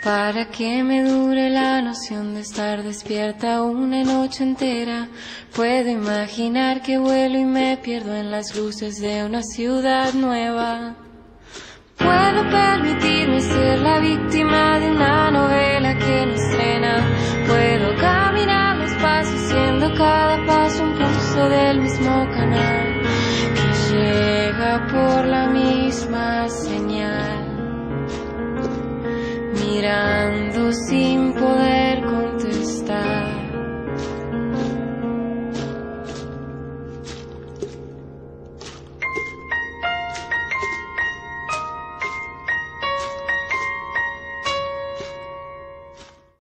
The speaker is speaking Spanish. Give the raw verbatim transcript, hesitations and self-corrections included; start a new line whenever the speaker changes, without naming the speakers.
Para que me dure la noción de estar despierta una noche entera, puedo imaginar que vuelo y me pierdo en las luces de una ciudad nueva. Puedo permitirme ser la víctima de una novela que no estrena. Puedo caminar los pasos, siendo cada paso un pulso del mismo canal que llega por la misma señal. Mirando sin